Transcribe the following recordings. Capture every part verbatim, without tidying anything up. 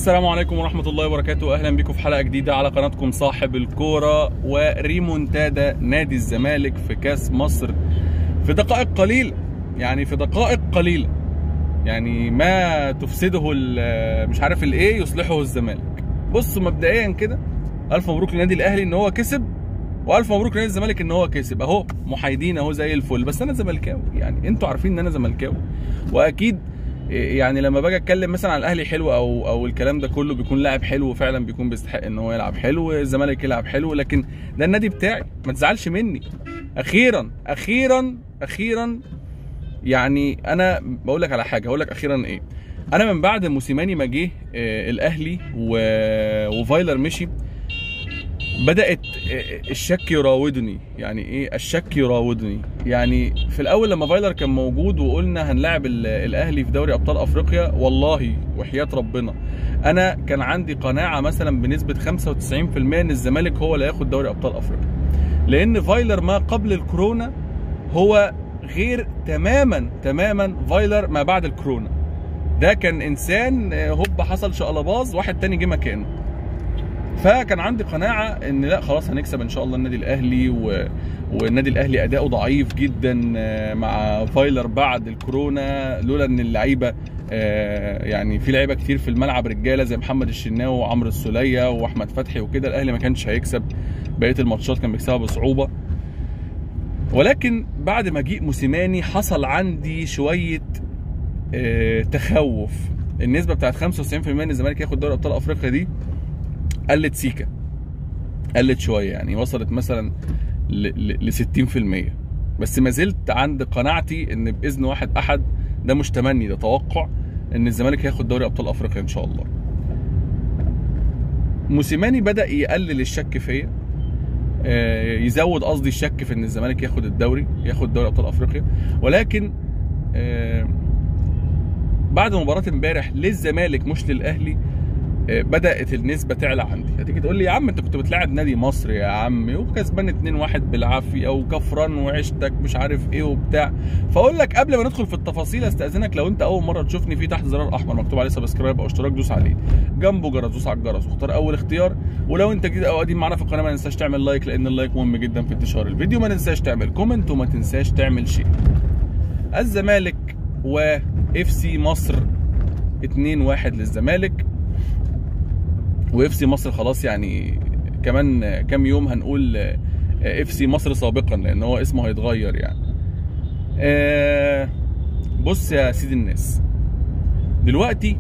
السلام عليكم ورحمة الله وبركاته. أهلا بكم في حلقة جديدة على قناتكم صاحب الكورة. وريمونتادا نادي الزمالك في كاس مصر في دقائق قليلة، يعني في دقائق قليلة، يعني ما تفسده مش عارف الايه يصلحه الزمالك. بصوا مبدئيا كده، ألف مبروك للنادي الأهلي إن هو كسب، والف مبروك لنادي الزمالك ان هو كسب. اهو محايدين اهو زي الفل، بس انا زملكاوي، يعني انتوا عارفين ان انا زملكاوي، واكيد يعني لما باجي اتكلم مثلا عن الاهلي حلو او او الكلام ده كله بيكون لاعب حلو وفعلا بيكون بيستحق ان هو يلعب حلو، الزمالك يلعب حلو، لكن ده النادي بتاعي، ما تزعلش مني. اخيرا اخيرا اخيرا يعني انا بقول لك على حاجه، هقول لك اخيرا ايه. انا من بعد موسيماني ما جه الاهلي وفايلر مشي، بدأت الشك يراودني. يعني ايه الشك يراودني؟ يعني في الاول لما فايلر كان موجود وقلنا هنلاعب الاهلي في دوري ابطال افريقيا، والله وحياة ربنا انا كان عندي قناعة مثلا بنسبة خمسة وتسعين في المية ان الزمالك هو اللي هياخد دوري ابطال افريقيا، لان فايلر ما قبل الكورونا هو غير تماما تماما فايلر ما بعد الكورونا. ده كان انسان هوب حصل شقلباظ، واحد تاني جه مكانه. فكان عندي قناعه ان لا خلاص هنكسب ان شاء الله النادي الاهلي، و... والنادي الاهلي اداؤه ضعيف جدا مع فايلر بعد الكورونا، لولا ان اللعيبه يعني في لعيبه كتير في الملعب رجاله زي محمد الشناوي وعمرو السوليه واحمد فتحي وكده، الاهلي ما كانش هيكسب بقيه الماتشات، كان بيكسبها بصعوبه. ولكن بعد ما جه موسيماني حصل عندي شويه تخوف. النسبه بتاعت خمسة وتسعين في المية ان الزمالك ياخد دوري ابطال افريقيا دي قلت سيكا، قلت شويه، يعني وصلت مثلا ل ستين في المية، بس ما زلت عند قناعتي ان باذن واحد احد، ده مش تمني، ده توقع، ان الزمالك هياخد دوري ابطال افريقيا ان شاء الله. موسيماني بدا يقلل الشك فيا، يزود قصدي الشك في ان الزمالك ياخد الدوري، ياخد دوري ابطال افريقيا. ولكن بعد مباراه امبارح للزمالك مش للاهلي بدأت النسبة تعلى عندي. هتيجي تقول لي يا عم انت كنت بتلاعب نادي مصر يا عم وكسبان اتنين واحد بالعافية وكفران وعشتك مش عارف ايه وبتاع. فاقول لك قبل ما ندخل في التفاصيل، استأذنك لو انت اول مرة تشوفني، في تحت زرار احمر مكتوب عليه سبسكرايب او اشتراك، دوس عليه، جنبه جرس، دوس على الجرس واختار اول اختيار. ولو انت جديد او قديم معانا في القناة ما تنساش تعمل لايك، لان اللايك مهم جدا في انتشار الفيديو. ما تنساش تعمل كومنت وما تنساش تعمل شير. الزمالك واف سي مصر اتنين واحد للزمالك، واف سي مصر خلاص يعني كمان كام يوم هنقول اف سي مصر سابقا، لان هو اسمه هيتغير يعني. آه بص يا سيدي الناس، دلوقتي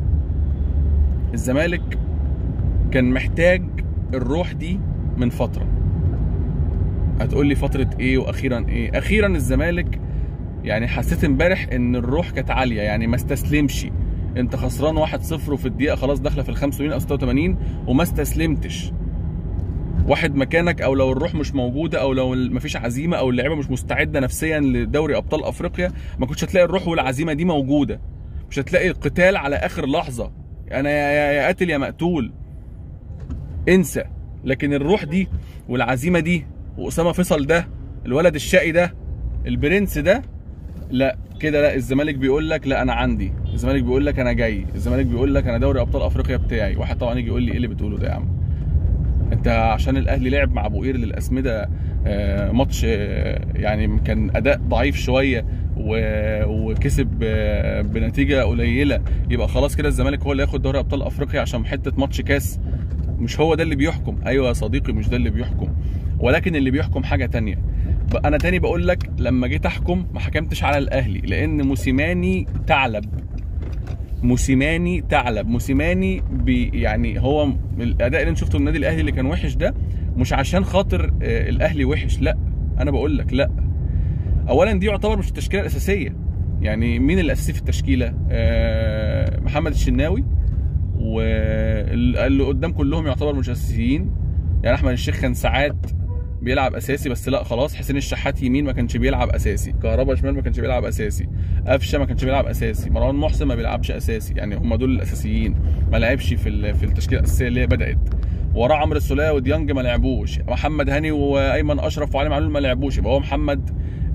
الزمالك كان محتاج الروح دي من فتره. هتقول لي فتره ايه واخيرا ايه؟ اخيرا الزمالك يعني حسيت امبارح ان الروح كانت عاليه، يعني ما استسلمش. انت خسران واحد صفر وفي الدقيقه خلاص داخله في ال خمسة وثمانين او ستة وثمانين وما استسلمتش. واحد مكانك، او لو الروح مش موجوده، او لو مفيش عزيمه، او اللعيبه مش مستعده نفسيا لدوري ابطال افريقيا، ما كنتش هتلاقي الروح والعزيمه دي موجوده، مش هتلاقي القتال على اخر لحظه، انا يا يا قاتل يا مقتول، انسى. لكن الروح دي والعزيمه دي، واسامه فيصل ده الولد الشقي ده البرنس ده، لا كده لا، الزمالك بيقول لك لا انا عندي، الزمالك بيقول لك انا جاي، الزمالك بيقول لك انا دوري ابطال افريقيا بتاعي. واحد طبعا يجي يقول لي ايه اللي بتقوله ده يا عم؟ انت عشان الاهلي لعب مع ابو قير للاسمده ماتش يعني كان اداء ضعيف شويه وكسب بنتيجه قليله، يبقى خلاص كده الزمالك هو اللي ياخد دوري ابطال افريقيا عشان حته ماتش كاس؟ مش هو ده اللي بيحكم. ايوه يا صديقي، مش ده اللي بيحكم، ولكن اللي بيحكم حاجه تانيه. انا تاني بقول لك، لما جيت احكم ما حكمتش على الاهلي، لان موسيماني ثعلب، موسيماني ثعلب، موسيماني بي يعني هو الاداء اللي انت شفته من النادي الاهلي اللي كان وحش ده مش عشان خاطر الاهلي وحش، لا، انا بقول لك لا. اولا دي يعتبر مش التشكيله الاساسيه، يعني مين الاساسي في التشكيله؟ أه محمد الشناوي، واللي قدام كلهم يعتبر مش اساسيين. يعني احمد الشيخ كان ساعات بيلعب اساسي، بس لا خلاص. حسين الشحات يمين ما كانش بيلعب اساسي، كهربا شمال ما كانش بيلعب اساسي، قفشه ما كانش بيلعب اساسي، مروان محسن ما بيلعبش اساسي، يعني هم دول الاساسيين. ما لعبش في في التشكيله الاساسيه اللي هي بدات. وراه عمرو السوليه وديانج ما لعبوش، محمد هاني وايمن اشرف وعلي معلول ما لعبوش، يبقى هو محمد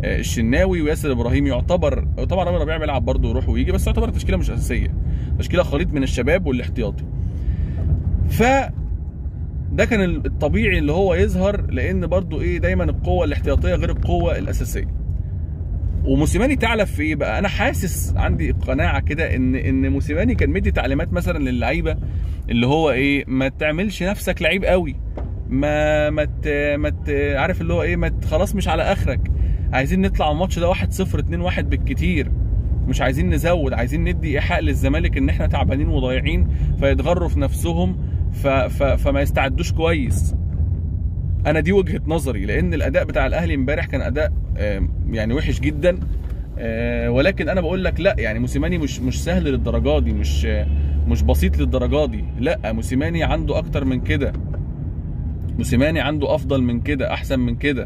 الشناوي وياسر ابراهيم يعتبر طبعا رامي ربيعه بيلعب برضه يروح ويجي، بس يعتبر تشكيله مش اساسيه، تشكيله خليط من الشباب والاحتياطي. ف ده كان الطبيعي اللي هو يظهر، لان برضه ايه دايما القوه الاحتياطيه غير القوه الاساسيه. وموسيماني تعلف في ايه بقى؟ انا حاسس عندي قناعه كده ان ان موسيماني كان مدي تعليمات مثلا للعيبه اللي هو ايه ما تعملش نفسك لعيب قوي، ما ما ما عارف اللي هو ايه، ما خلاص مش على اخرك، عايزين نطلع الماتش ده واحد صفر اتنين واحد بالكتير، مش عايزين نزود، عايزين ندي ايحاء للزمالك ان احنا تعبانين وضايعين فيتغروا في نفسهم ف ف فما يستعدوش كويس. انا دي وجهه نظري، لان الاداء بتاع الاهلي امبارح كان اداء يعني وحش جدا، ولكن انا بقول لك لا، يعني موسيماني مش مش سهل للدرجه دي، مش مش بسيط للدرجه دي، لا موسيماني عنده اكتر من كده، موسيماني عنده افضل من كده، احسن من كده.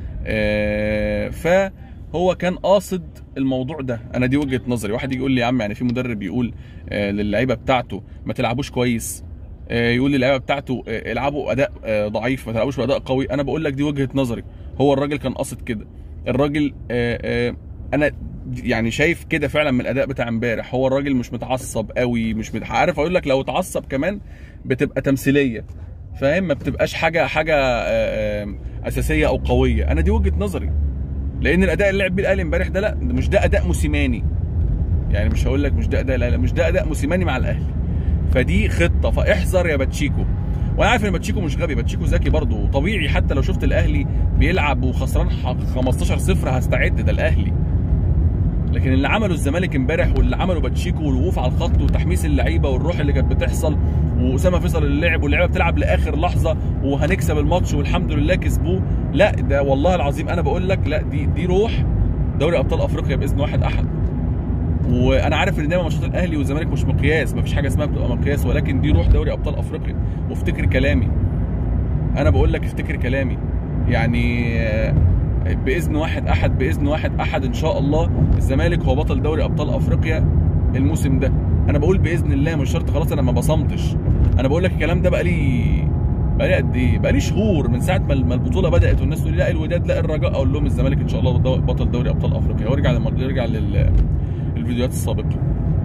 فهو كان قاصد الموضوع ده. انا دي وجهه نظري. واحد يجي يقول لي يا عم يعني في مدرب يقول للعيبه بتاعته ما تلعبوش كويس، يقول للعيبه بتاعته العبوا اداء ضعيف ما تلعبوش باداء قوي. انا بقول لك دي وجهه نظري، هو الراجل كان قاصد كده. الراجل انا يعني شايف كده فعلا من الاداء بتاع امبارح، هو الراجل مش متعصب قوي، مش عارف اقول لك، لو اتعصب كمان بتبقى تمثيليه، فاهم؟ ما بتبقاش حاجه حاجه اساسيه او قويه. انا دي وجهه نظري، لان الاداء اللي لعب بيه الاهلي امبارح ده لا، مش ده اداء موسيماني، يعني مش هقول لك مش ده اداء، لا مش ده اداء موسيماني مع الاهلي. فدي خطه، فاحذر يا باتشيكو. وانا عارف ان باتشيكو مش غبي، باتشيكو ذكي برضه، طبيعي حتى لو شفت الاهلي بيلعب وخسران خمستاشر صفر هستعد، ده الاهلي. لكن اللي عمله الزمالك امبارح واللي عمله باتشيكو والوقوف على الخط وتحميس اللعيبه والروح اللي كانت بتحصل، واسامه فيصل اللي لعب واللعيبه بتلعب لاخر لحظه وهنكسب الماتش والحمد لله كسبوه، لا ده والله العظيم انا بقول لك لا، دي دي روح دوري ابطال افريقيا باذن واحد احد. وانا عارف ان دايما ماتشات الاهلي والزمالك مش مقياس، مفيش حاجه اسمها بتبقى مقياس، ولكن دي روح دوري ابطال افريقيا. وافتكر كلامي، انا بقول لك افتكر كلامي، يعني باذن واحد احد، باذن واحد احد ان شاء الله الزمالك هو بطل دوري ابطال افريقيا الموسم ده. انا بقول باذن الله، مش شرط خلاص، انا ما بصمتش، انا بقول لك الكلام ده بقالي بقالي قد ايه؟ بقالي شهور من ساعه ما البطوله بدات والناس تقول لي لا الوداد لا الرجاء، اقول لهم الزمالك ان شاء الله بطل دوري ابطال افريقيا. وارجع لما يرجع للفيديوهات السابقه،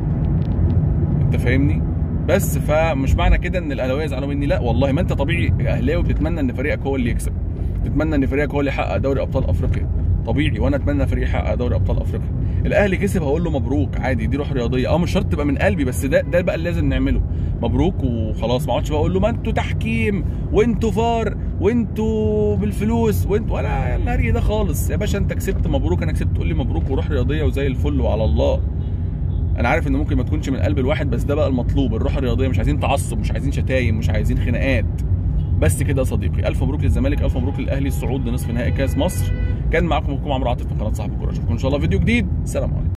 انت فاهمني؟ بس فمش معنى كده ان الاهلاويه يزعلوا مني، لا والله، ما انت طبيعي اهلاوي بتتمنى ان فريقك هو اللي يكسب، تتمنى ان فريقك هو اللي يحقق دوري ابطال افريقيا، طبيعي، وانا اتمنى فريقي يحقق دوري ابطال افريقيا. الاهلي كسب هقول له مبروك عادي، دي روح رياضيه، اه مش شرط تبقى من قلبي، بس ده ده بقى اللي لازم نعمله، مبروك وخلاص. ما اقعدش بقى اقول له ما انتوا تحكيم وانتوا فار وانتوا بالفلوس وانتوا، ولا الهري ده خالص يا باشا. انت كسبت مبروك، انا كسبت تقول لي مبروك وروح رياضيه وزي الفل وعلى الله. انا عارف ان ممكن ما تكونش من قلب الواحد، بس ده بقى المطلوب، الروح الرياضيه، مش عايزين تعصب، مش عايزين شتايم، مش عايزين خناقات، بس كده يا صديقي. الف مبروك للزمالك، الف مبروك للاهلي الصعود لنصف نهائي كاس مصر. كان معاكم اخوكم عمرو عاطف من قناه صاحب الكوره، اشوفكم ان شاء الله فيديو جديد، سلام عليكم.